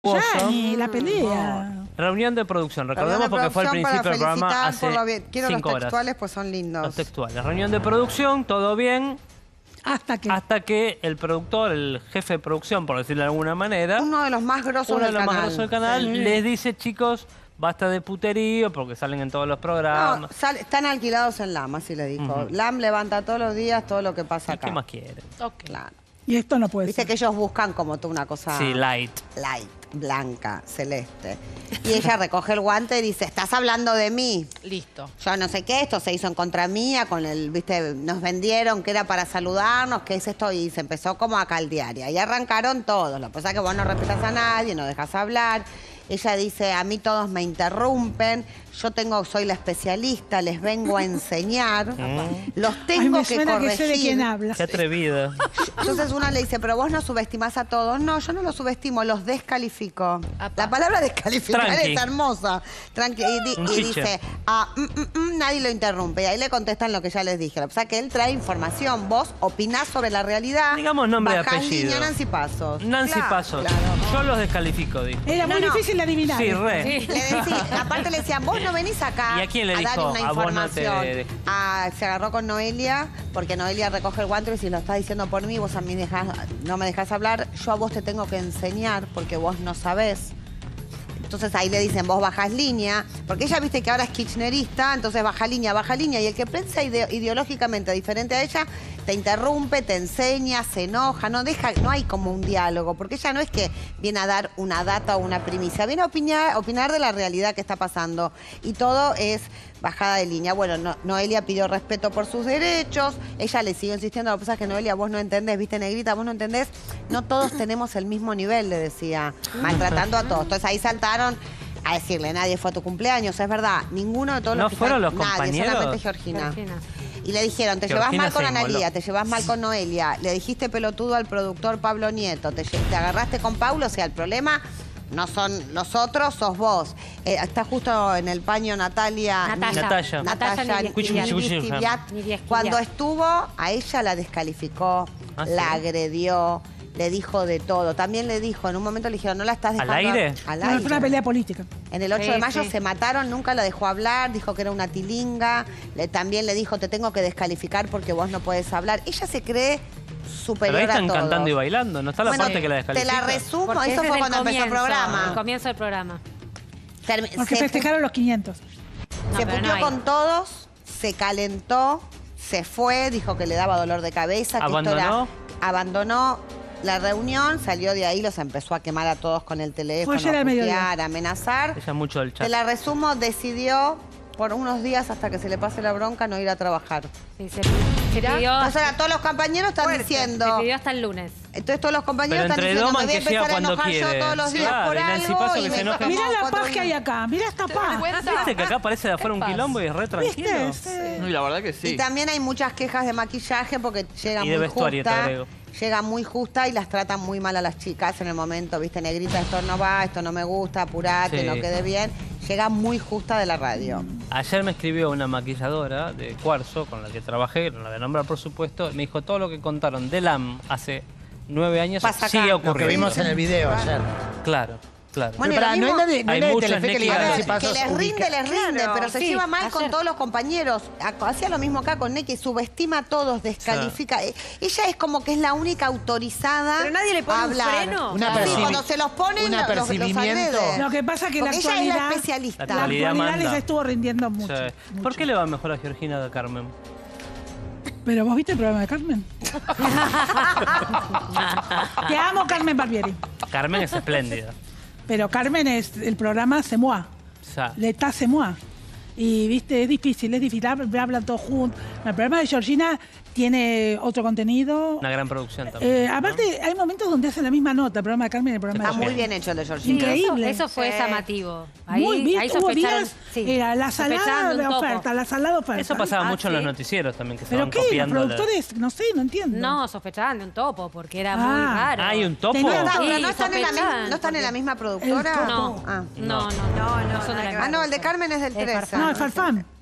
Ya, ni la pelea. Reunión de producción, recordemos porque fue el principio del programa hace 5 horas. Quiero los textuales, pues son lindos. Los textuales. Reunión de producción, todo bien. Hasta que el productor, el jefe de producción, por decirlo de alguna manera, uno de los más grosos del canal, les dice, chicos, basta de puterío porque salen en todos los programas. No, están alquilados en LAM, así le dijo. LAM levanta todos los días todo lo que pasa acá. ¿Qué más quieren? Claro. Y esto no puede ser. Viste que ellos buscan como tú una cosa... Sí, light. Light, blanca, celeste. Y ella recoge el guante y dice, estás hablando de mí. Listo. Yo no sé qué, esto se hizo en contra mía, con el, viste, nos vendieron que era para saludarnos, que es esto, y se empezó como a caldear. Y ahí arrancaron todos. Lo que pasa es que vos no respetas a nadie, no dejas hablar. Ella dice, a mí todos me interrumpen, soy la especialista, les vengo a enseñar, los tengo que corregir. Que sé de quién habla. Qué atrevida. Entonces una le dice, pero vos no subestimás a todos. No, yo no los subestimo, los descalifico. La palabra descalificar es hermosa. Y dice, nadie lo interrumpe. Y ahí le contestan lo que ya les dije. O sea que él trae información, vos opinás sobre la realidad. Digamos nombre y bajás apellido. Línea, Nancy Pasos. Nancy Pasos. Claro. Yo los descalifico, dijo. Era muy difícil de adivinar. Sí, re. Le decía, aparte le decían, vos no venís acá ¿Y a quién le dijo? darle una A vos no te... información. Se agarró con Noelia, porque Noelia recoge el guante y si lo estás diciendo por mí, vos a mí no me dejás hablar, yo a vos te tengo que enseñar porque vos no sabés. Entonces ahí le dicen, vos bajás línea, porque ella viste que ahora es kirchnerista, entonces baja línea, y el que piensa ideológicamente diferente a ella, te interrumpe, te enseña, se enoja, no hay como un diálogo, porque ella no es que viene a dar una data o una primicia, viene a opinar de la realidad que está pasando, y todo es bajada de línea. Bueno, Noelia pidió respeto por sus derechos, ella le siguió insistiendo, lo que pasa es que Noelia, vos no entendés, viste, negrita, vos no entendés, no todos tenemos el mismo nivel, le decía, maltratando a todos. Entonces ahí saltaron a decirle, nadie fue a tu cumpleaños, es verdad, ninguno de todos los ¿No fueron los compañeros? Nadie, solamente Georgina. Y le dijeron, te llevas mal con Analía, te llevas mal con Noelia, le dijiste pelotudo al productor Pablo Nieto, te agarraste con Paulo, o sea, el problema no son los otros, sos vos. Está justo en el paño Natalia Nidiskiviat. Cuando estuvo, a ella la descalificó, la agredió, le dijo de todo. También le dijo, en un momento le dijeron, no la estás dejando... ¿Al aire? Al aire. Fue una pelea política. En el 8 de mayo se mataron, nunca la dejó hablar, dijo que era una tilinga. También le dijo, te tengo que descalificar porque vos no podés hablar. Ella se cree superior a todos. Pero ahí están cantando y bailando, ¿no está la parte que la descalifica? Te la resumo, porque eso fue cuando empezó el programa. El comienzo del programa. Porque festejaron los 500. Se puteó con todos, se calentó, se fue, dijo que le daba dolor de cabeza. ¿Abandonó? Abandonó la reunión, salió de ahí, los empezó a quemar a todos con el teléfono, a putear, a amenazar. Ella mucho del chat. Te la resumo, decidió por unos días hasta que se le pase la bronca no ir a trabajar. Sí, se pidió. Entonces ahora todos los compañeros están diciendo... Se pidió hasta el lunes. Entonces todos los compañeros están diciendo, me voy a empezar a enojar yo todos los días por algo. Y mirá la paz que hay acá, mirá esta paz. ¿Viste que acá parece de afuera un quilombo y es re tranquilo? No, y la verdad que sí. Y también hay muchas quejas de maquillaje porque llega y de muy vestuario, justa. te agrego. Llega muy justa y las tratan muy mal a las chicas en el momento, viste, negrita, esto no va, esto no me gusta, apurate, no quede bien. Llega muy justa de la radio. Ayer me escribió una maquilladora de Cuarzo, con la que trabajé, no la voy a nombrar por supuesto, me dijo todo lo que contaron de LAM hace 9 años sigue ocurriendo. Lo que vimos en el video ayer. Claro. Claro. Bueno, pero no hay nadie de Telefe que le diga Nancy Pasos. Que les rinde, pero se lleva mal con todos los compañeros. Hacía lo mismo acá con Neki, subestima a todos, descalifica. Ella es como que es la única autorizada. Pero nadie le pone a hablar. un freno. Sí, cuando se los ponen, un los apercibimiento. agrede. Lo que pasa es que la Porque ella es actualidad, la especialista. la actualidad les estuvo rindiendo mucho, Sí. mucho. ¿Por qué le va mejor a Georgina que a Carmen? ¿Pero vos viste el programa de Carmen? Te amo, Carmen Barbieri. Carmen es espléndida. Pero Carmen es el programa C'est moi. L'État c'est moi. Y, viste, es difícil, hablan todos juntos. El programa de Georgina tiene otro contenido. Una gran producción también. Aparte, hay momentos donde hacen la misma nota, el programa de Carmen y el programa de Está Georgina. muy bien hecho el de Georgina. Increíble. Eso fue llamativo. Ahí, Muy bien, ahí hubo días, era la sospechaban salada de de un topo. oferta, la salada oferta. Eso pasaba mucho en los noticieros también, que se ¿Pero van qué? Los copiando. productores, no sé, no entiendo. No, sospechaban de un topo, porque era muy raro. ¿Hay un topo? Tenía- Pero no Sí, están, sospechaban, ¿no están en la misma El productora? topo. No. Ah. No son de la Ah, no, el de Carmen es del 13. No, es Farfán.